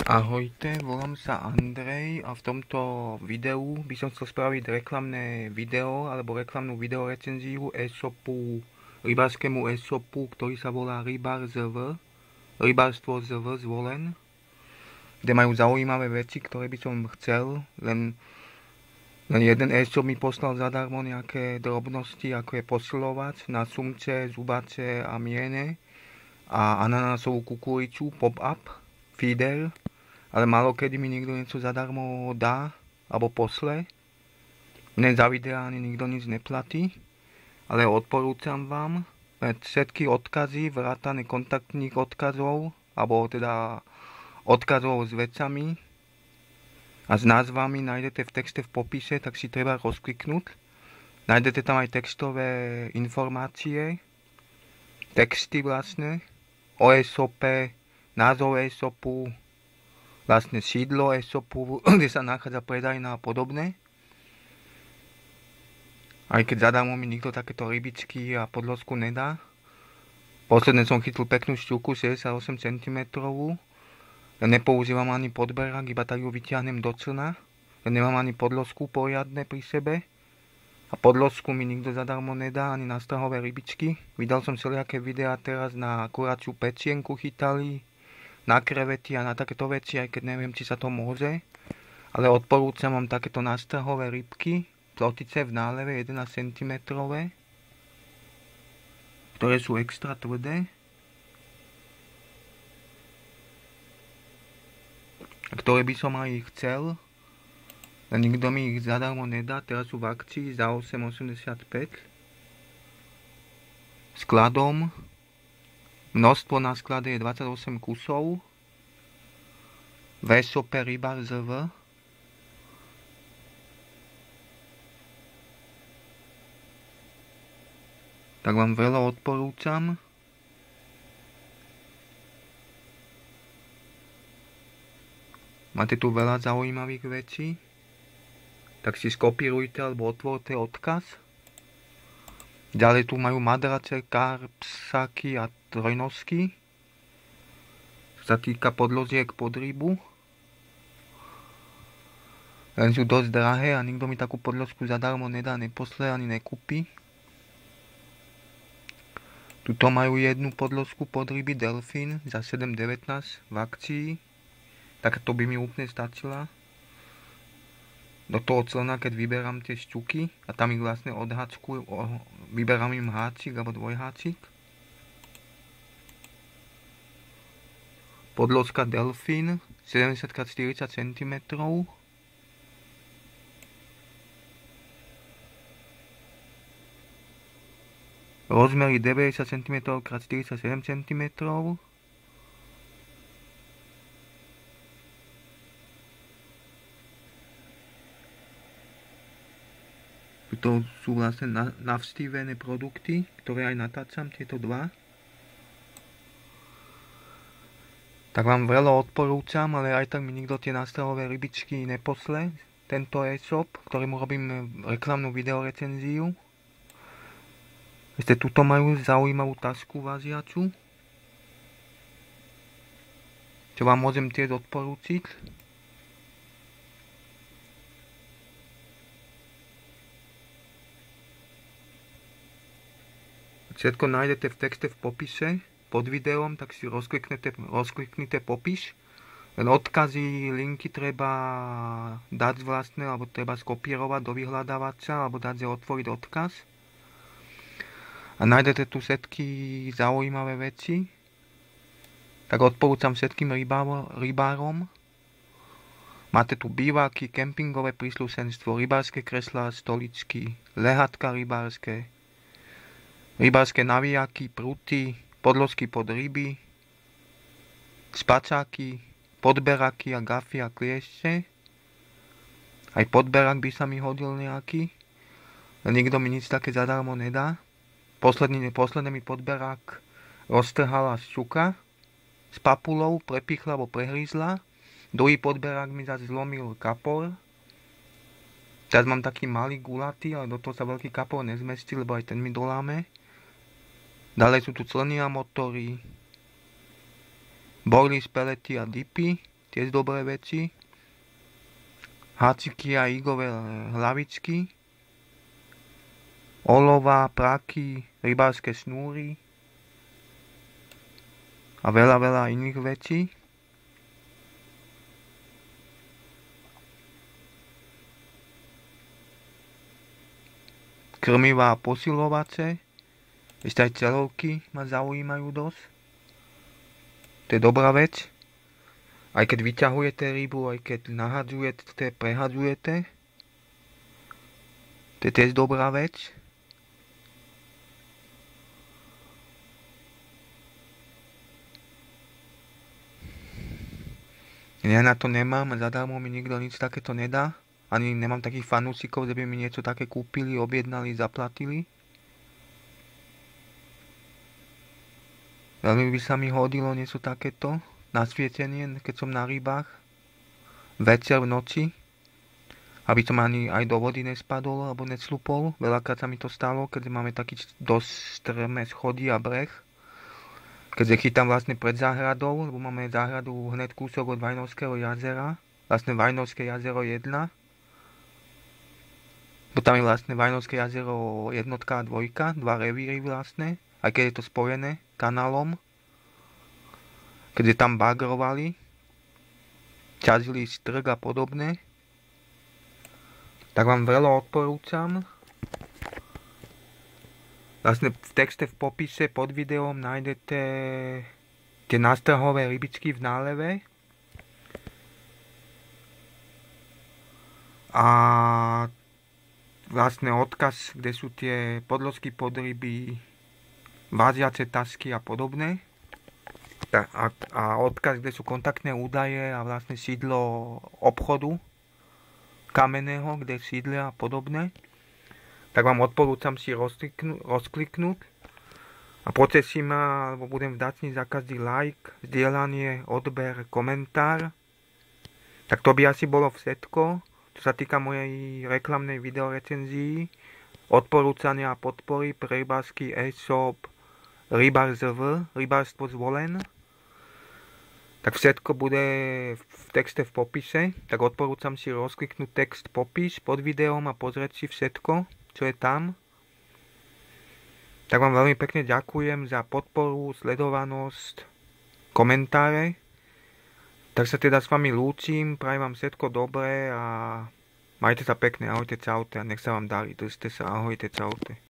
Ahojte, volám sa Andrej a v tomto videu by som chcel spraviť reklamné video alebo reklamnú videorecenziu e-shopu, rybárskému e-shopu, ktorý sa volá Rybár ZV, Rybárstvo ZV Zvolen, kde majú zaujímavé veci, ktoré by som chcel, len jeden e-shop mi poslal zadarmo nejaké drobnosti, ako je posilovač na sumce, zubače a miene a ananásovú kukuriču, pop-up, feeder, ale málo kedy mi niekto niečo zadarmo dá alebo posle. Mne za videa ani nikto nič neplatí, ale odporúčam vám všetky odkazy, vrátane kontaktných odkazov, alebo teda odkazov s vecami a s názvami nájdete v texte v popise, tak si treba rozkliknúť. Nájdete tam aj textové informácie, texty vlastne, o e-shope, názov e-shopu, vlastne sídlo e-shopu, kde sa nachádza predajná a podobné. Aj keď zadarmo mi nikto takéto rybičky a podložku nedá. Posledne som chytil peknú šťuku 68 cm. Nepoužívam ani podberák, iba tak ju vyťahnem do clna. Nemám ani podložku poriadne pri sebe. A podložku mi nikto zadarmo nedá, ani na strahové rybičky. Videl som všelijaké videá teraz na kuraciu pecienku chytali, na krevety a na takéto veci, aj keď neviem, či sa to môže. Ale odporúčam vám takéto nástrahové rybky, plotice v náleve 11 cm, ktoré sú extra tvrdé. A ktoré by som aj chcel, ale nikto mi ich zadarmo nedá. Teraz sú v akcii za 8,85. Skladom. Množstvo na sklade je 28 kusov. V e-shope Rybár ZV. Tak vám veľa odporúčam. Máte tu veľa zaujímavých vecí. Tak si skopírujte alebo otvorte odkaz. Ďalej tu majú madrace, karpsaky a trojnosky. Čo sa týka podložiek pod rybu. Len sú dosť drahé a nikto mi takú podložku zadarmo nedá, neposle ani nekúpi. Tuto majú jednu podložku pod ryby Delfín za 7,19 v akcii. Tak to by mi úplne stačila. Do toho clna, keď vyberám tie šťuky a tam ich vlastne odháčkujú, vyberám im háčik alebo dvojháčik. Podložka Delfín 70x40 cm. Rozmery 90 cm x 47 cm. To sú vlastne navstívené produkty, ktoré aj natáčam, tieto dva. Tak vám veľa odporúčam, ale aj tak mi nikto tie nástrahové rybičky neposle. Tento e-shop, ktorému robím reklamnú videorecenziu. Ešte tuto majú zaujímavú tašku váziacu, čo vám môžem tiež odporúčiť. Všetko nájdete v texte v popise pod videom, tak si rozkliknite popis. Len odkazy, linky treba dať vlastne, alebo treba skopírovať do vyhľadávača, alebo dať otvoriť odkaz. A nájdete tu všetky zaujímavé veci. Tak odporúčam všetkým rybárom. Máte tu býváky, kempingové príslušenstvo, rybárske kreslá, stoličky, lehatka rybárske, rybárske navijaky, pruty, podložky pod ryby, spačáky, podberaky a gafy a kliešte. Aj podberak by sa mi hodil nejaký, ale nikto mi nič také zadarmo nedá. Posledne mi podberák roztrhala šťuka s papulou, prepichla alebo prehrízla. Druhý podberák mi zase zlomil kapor. Teraz mám taký malý gulatý, ale do toho sa veľký kapor nezmestí, lebo aj ten mi doláme. Ďalej sú tu clny a motory, bojly, spelety a dipy, tiež dobré veci. Háciky a igové hlavičky. Olova, praky, rybárske šnúry a veľa iných vecí. Krmivá a posilovace. Ešte aj celovky ma zaujímajú dosť. To je dobrá vec. Aj keď vyťahujete rybu, aj keď nahadzujete, prehadzujete. To je tiež dobrá vec. Ja na to nemám, zadarmo mi nikto nič takéto nedá. Ani nemám takých fanúšikov, že by mi niečo také kúpili, objednali, zaplatili. Veľmi by sa mi hodilo niečo takéto. Nasvietenie, keď som na rybách. Večer v noci. Aby som ani aj do vody nespadol alebo neclupol. Veľakrát sa mi to stalo, keď máme taký dosť strmé schody a breh. Keďže chytám vlastne pred záhradou, lebo máme záhradu hneď kúsok od Vajnovského jazera. Vlastne Vajnovské jazero 1. Bo tam je vlastne Vajnovské jazero 1 a 2, dva revíry vlastne. Aj keď je to spojené kanálom. Keďže tam bagrovali. Ťažili strk a podobne. Tak vám veľa odporúčam. Vlastne v texte, v popise pod videom nájdete tie nástrahové rybičky v náleve. A vlastne odkaz, kde sú tie podložky pod ryby, váziace tasky a podobné. A odkaz, kde sú kontaktné údaje a vlastne sídlo obchodu kamenného, kde sídlia a podobné. Tak vám odporúčam si rozkliknúť a poteším ma, alebo budem vďačný za každý like, zdieľanie, odber, komentár. Tak to by asi bolo všetko, čo sa týka mojej reklamnej videorecenzii, odporúčania a podpory pre rybársky e-shop Rybár ZV, Rybárstvo Zvolen. Tak všetko bude v texte v popise, tak odporúčam si rozkliknúť text popis pod videom a pozrieť si všetko, čo je tam. Tak vám veľmi pekne ďakujem za podporu, sledovanosť, komentáre. Tak sa teda s vami lúčim, prajem vám všetko dobré a majte sa pekne, ahojte, čaute a nech sa vám darí, držte sa, ahojte, čaute.